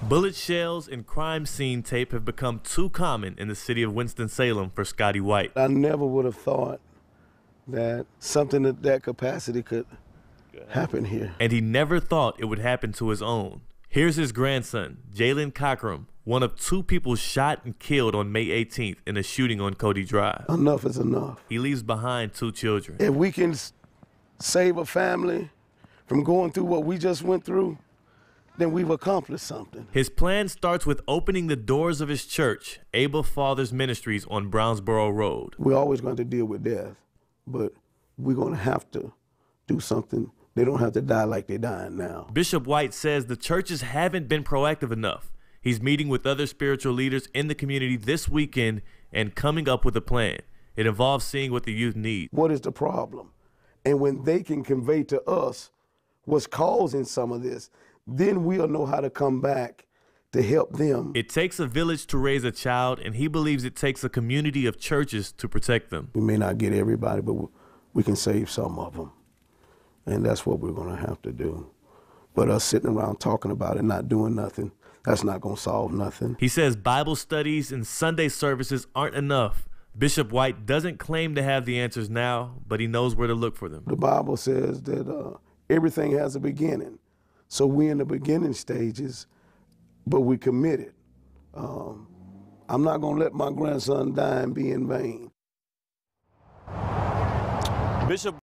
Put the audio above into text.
Bullet shells and crime scene tape have become too common in the city of Winston-Salem for Scottie White. I never would have thought that something of that capacity could happen here. And he never thought it would happen to his own. Here's his grandson, Jalen Cockrum, one of two people shot and killed on May 18th in a shooting on Cody Drive. Enough is enough. He leaves behind two children. If we can save a family from going through what we just went through, then we've accomplished something. His plan starts with opening the doors of his church, Able Fathers Ministries on Brownsboro Road. We're always going to deal with death, but we're going to have to do something. They don't have to die like they're dying now. Bishop White says the churches haven't been proactive enough. He's meeting with other spiritual leaders in the community this weekend and coming up with a plan. It involves seeing what the youth need. What is the problem? And when they can convey to us what's causing some of this, then we'll know how to come back to help them. It takes a village to raise a child, and he believes it takes a community of churches to protect them. We may not get everybody, but we can save some of them. And that's what we're going to have to do. But us sitting around talking about it, not doing nothing, that's not going to solve nothing. He says Bible studies and Sunday services aren't enough. Bishop White doesn't claim to have the answers now, but he knows where to look for them. The Bible says that everything has a beginning. So we're in the beginning stages, but we committed. I'm not going to let my grandson die and be in vain. Bishop